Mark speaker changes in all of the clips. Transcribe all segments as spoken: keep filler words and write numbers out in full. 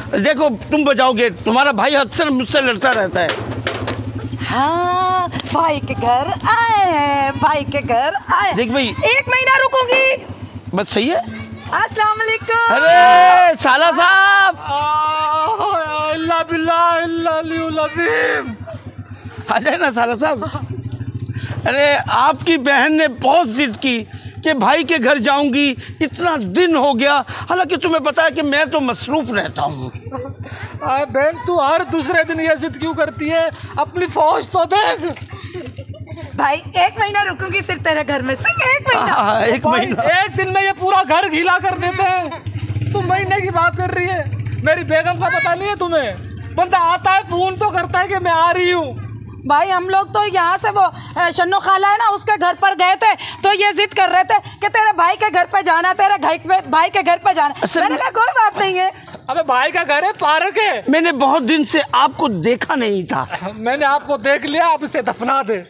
Speaker 1: देखो तुम बजाओगे, तुम्हारा भाई अक्सर मुझसे लड़ता रहता है।
Speaker 2: हाँ भाई के घर आए हैं, भाई के घर आए।
Speaker 1: देख भाई,
Speaker 2: एक महीना रुकूंगी।
Speaker 1: बस सही है।
Speaker 2: अस्सलाम वालेकुम।
Speaker 1: अरे साला साहब,
Speaker 3: अल्लाह बिल्लाह अल्लाह
Speaker 1: आ जाए ना साला साहब। अरे आपकी बहन ने बहुत जिद की कि भाई के घर जाऊंगी, इतना दिन हो गया, हालांकि तुम्हें पता है कि मैं तो मसरूफ रहता हूँ।
Speaker 3: बहन तू हर दूसरे दिन ये जिद क्यों करती है? अपनी फौज तो देख।
Speaker 2: भाई एक महीना रुकूंगी सिर्फ तेरे घर में, सिर्फ एक महीना।
Speaker 1: हाँ, एक महीना।
Speaker 3: एक दिन में ये पूरा घर गीला कर देते हैं। तुम महीने की बात कर रही है? मेरी बेगम का पता नहीं है तुम्हें? बंदा आता है फोन तो करता है कि मैं आ रही हूँ।
Speaker 2: भाई हम लोग तो यहाँ से वो शन्नो खाला है ना, उसके घर पर गए थे, तो ये जिद कर रहे थे कि तेरे भाई के घर पे जाना, तेरे भाई के घर पे जाना। मैंने कहा कोई बात नहीं है।
Speaker 3: अबे भाई का घर है, पार्क है।
Speaker 1: मैंने बहुत दिन से आपको देखा नहीं था।
Speaker 3: मैंने आपको देख लिया, आप इसे दफना दे।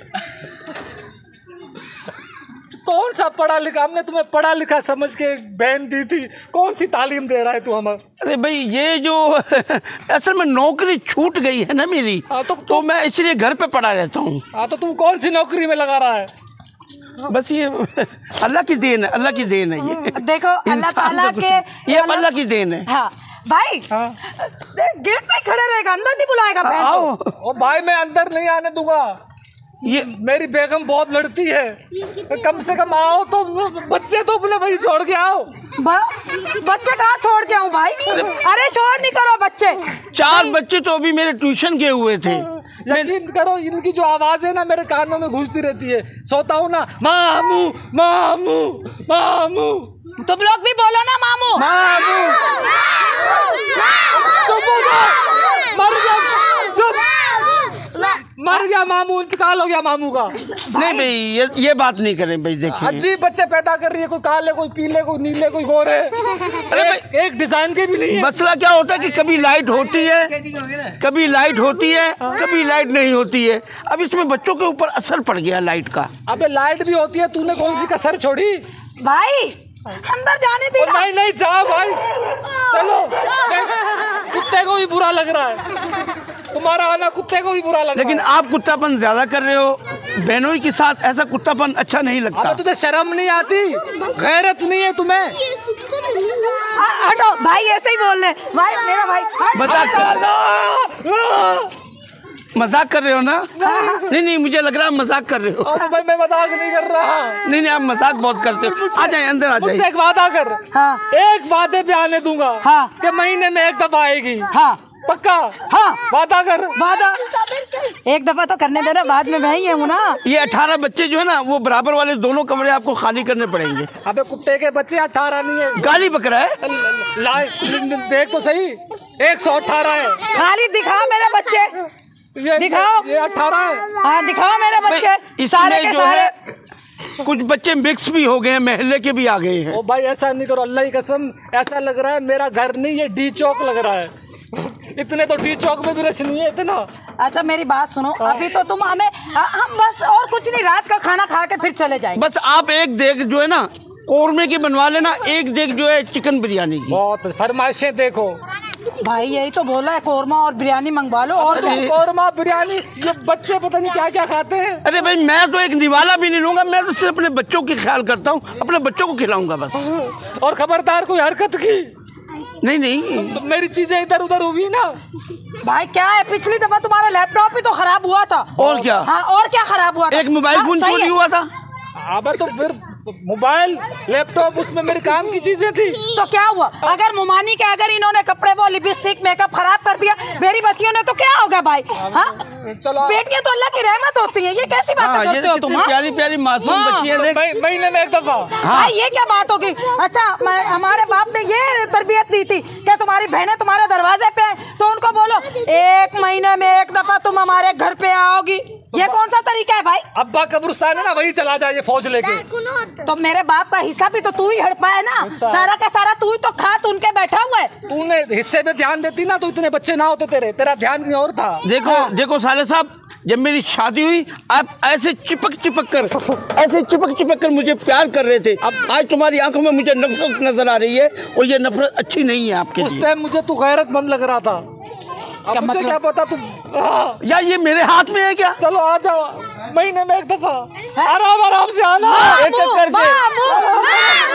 Speaker 3: कौन सा पढ़ा लिखा, हमने तुम्हें पढ़ा लिखा समझ के बहन दी थी, कौन सी तालीम दे रहा है तू हमें?
Speaker 1: अरे भाई ये जो असल में नौकरी छूट गई है ना मेरी,
Speaker 3: आ, तो,
Speaker 1: तो,
Speaker 3: तो
Speaker 1: मैं इसलिए घर पे पड़ा रहता हूँ।
Speaker 3: हाँ तो तू कौन सी नौकरी में लगा रहा है?
Speaker 1: बस ये अल्लाह की देन है, अल्लाह की देन है ये।
Speaker 2: देखो अल्लाह ताला के,
Speaker 1: ये अल्लाह की देन है।
Speaker 2: हाँ भाई,
Speaker 3: हाँ?
Speaker 2: गेट पे खड़े रहेगा, अंदर नहीं बुलाएगा बहन
Speaker 1: आओ।
Speaker 2: को।
Speaker 3: ओ भाई मैं अंदर नहीं आने दूंगा।
Speaker 1: ये
Speaker 3: मेरी बेगम बहुत लड़ती है, कम से कम आओ तो, बच्चे तो बोले भाई छोड़ के आओ।
Speaker 2: बच्चे कहाँ छोड़ के आऊँ भाई? अरे छोड़ नहीं करो बच्चे।
Speaker 1: चार बच्चे तो अभी मेरे ट्यूशन गए हुए थे।
Speaker 3: यकीन करो इनकी जो आवाज है ना मेरे कानों में घुसती रहती है। सोता हूँ ना, मामू मामू मामू।
Speaker 2: तुम लोग भी बोलो ना मामू
Speaker 1: मामू।
Speaker 3: चुप हो जाओ, मर गया, चुप, मर गया मामू, इंतकाल हो गया मामू का।
Speaker 1: नहीं भाई ये ये बात नहीं करें भाई। देखिए
Speaker 3: अजीब बच्चे पैदा कर रही है, कोई काले कोई पीले कोई नीले कोई गोरे। अरे भाई एक डिजाइन के भी नहीं है।
Speaker 1: मसला क्या होता है कि कभी लाइट होती है, कभी लाइट होती है, कभी लाइट नहीं होती है। अब इसमें बच्चों के ऊपर असर पड़ गया लाइट का।
Speaker 3: अबे लाइट भी होती है, तूने कौन सी कसर छोड़ी?
Speaker 2: भाई अंदर जाने दी।
Speaker 3: नहीं नहीं जाओ भाई, चलो। कुत्ते को भी बुरा लग रहा है तुम्हारा आना, कुत्ते को भी बुरा लग रहा है।
Speaker 1: लेकिन आप कुत्तापन ज्यादा कर रहे हो, बहनों के साथ ऐसा कुत्तापन अच्छा नहीं लगता।
Speaker 3: अबे तुझे शर्म नहीं आती? गैरत नहीं है तुम्हें?
Speaker 2: हटो भाई, ऐसे ही बोल रहे भाई, मेरा भाई
Speaker 1: मजाक कर मजाक कर रहे हो ना? नहीं नहीं मुझे लग रहा है मजाक कर रहे हो।
Speaker 3: अब भाई मैं मजाक नहीं कर रहा।
Speaker 1: नहीं नहीं आप मजाक बहुत करते हो। आ जाए अंदर आ
Speaker 3: मुझसे
Speaker 1: जाए।
Speaker 3: एक वादा कर।
Speaker 2: हाँ।
Speaker 3: एक वादे पे आने दूंगा।
Speaker 2: हाँ।
Speaker 3: कि महीने में एक दफा आएगी।
Speaker 2: हाँ
Speaker 3: पक्का?
Speaker 2: हाँ
Speaker 3: वादा कर।
Speaker 2: वादा एक दफा तो करने देना, बाद में वही है ना।
Speaker 1: ये अठारह बच्चे जो है ना, वो बराबर वाले दोनों कमरे आपको खाली करने पड़ेंगे।
Speaker 3: अबे कुत्ते के बच्चे अठारह नहीं है,
Speaker 1: गाली बक रहा है।
Speaker 3: लाइट देख तो सही, एक सौ अठारह है।
Speaker 2: खाली दिखाओ मेरे बच्चे,
Speaker 3: ये
Speaker 2: दिखाओ।
Speaker 3: ये अठारह है।
Speaker 2: हाँ दिखाओ मेरे बच्चे, सारे के
Speaker 1: इसमें जो
Speaker 2: सारे।
Speaker 1: है कुछ बच्चे मिक्स भी हो गए हैं, महल्ले के भी आ गए हैं।
Speaker 3: ओ भाई ऐसा नहीं करो, अल्लाह की कसम, ऐसा लग रहा है मेरा घर नहीं ये डी चौक लग रहा है। इतने तो डी चौक में भी रश नहीं है इतना।
Speaker 2: अच्छा मेरी बात सुनो, अभी तो तुम हमें, हम बस और कुछ नहीं, रात का खाना खा के फिर चले जाएंगे।
Speaker 1: बस आप एक देग जो है ना कौरमे की बनवा लेना, एक देग जो है चिकन बिरयानी की।
Speaker 3: बहुत फरमाइशें देखो
Speaker 2: भाई, यही तो बोला है, कोरमा और बिरयानी मंगवा लो। और
Speaker 3: तो कोरमा बिरयानी, ये बच्चे पता नहीं क्या क्या खाते हैं।
Speaker 1: अरे भाई मैं तो एक निवाला भी नहीं लूंगा, मैं तो सिर्फ अपने बच्चों की ख्याल करता हूँ, अपने बच्चों को खिलाऊंगा बस।
Speaker 3: और खबरदार कोई हरकत की
Speaker 1: नहीं नहीं
Speaker 3: तो मेरी चीजें इधर उधर हुई ना।
Speaker 2: भाई क्या है, पिछली दफा तुम्हारा लैपटॉप ही तो खराब हुआ था।
Speaker 1: और क्या?
Speaker 2: हाँ और क्या खराब हुआ था?
Speaker 1: एक मोबाइल फोन चोरी हुआ था।
Speaker 3: अब तो फिर मोबाइल लैपटॉप उसमें मेरे काम की चीजें थी।
Speaker 2: तो क्या हुआ? अगर मुमानी के अगर इन्होंने कपड़े वो लिपस्टिक मेकअप खराब कर दिया मेरी बच्चियों ने, तो क्या होगा भाई? हाँ
Speaker 3: चलो,
Speaker 2: बेटियां तो अल्लाह की रहमत होती हैं, ये कैसी बातें
Speaker 1: हाँ,
Speaker 2: करते हो तुम? हाँ?
Speaker 1: प्यारी प्यारी मासूम
Speaker 2: हाँ।
Speaker 1: बच्ची है।
Speaker 3: महीने में एक दफा।
Speaker 1: हाँ।
Speaker 2: ये क्या बात होगी? अच्छा हमारे बाप ने ये तरबियत दी थी कि तुम्हारी बहनें तुम्हारे दरवाजे पे आए तो उनको बोलो एक महीने में एक दफा तुम हमारे घर पे आओगी। ये कौन सा तरीका है भाई?
Speaker 3: अब्बा कब्रिस्तान है ना, वही चला जाए ये फौज लेके।
Speaker 2: तो मेरे बाप का हिस्सा भी तो तू ही हड़पा है ना, सारा का सारा तू ही तो खा तू उनके बैठा हुआ है।
Speaker 3: तूने हिस्से पे ध्यान देती ना तो इतने बच्चे ना होते तेरे, तेरा ध्यान कहीं और था।
Speaker 1: देखो देखो साले साहब, जब मेरी शादी हुई आप ऐसे चिपक चिपक कर ऐसे चिपक चिपक कर मुझे प्यार कर रहे थे। अब आज तुम्हारी आंखों में मुझे नफरत नजर आ रही है और ये नफरत अच्छी नहीं है आपके
Speaker 3: उस
Speaker 1: लिए।
Speaker 3: टाइम मुझे तू गैरतमंद लग रहा था, अब
Speaker 2: क्या
Speaker 3: मुझे
Speaker 2: मतलब?
Speaker 3: क्या पता तू। हाँ,
Speaker 1: यार ये मेरे हाथ में है क्या?
Speaker 3: चलो आ जाओ, महीने में एक दफा आराम आराम से आना।
Speaker 1: एक एक करके
Speaker 2: मामू, मामू,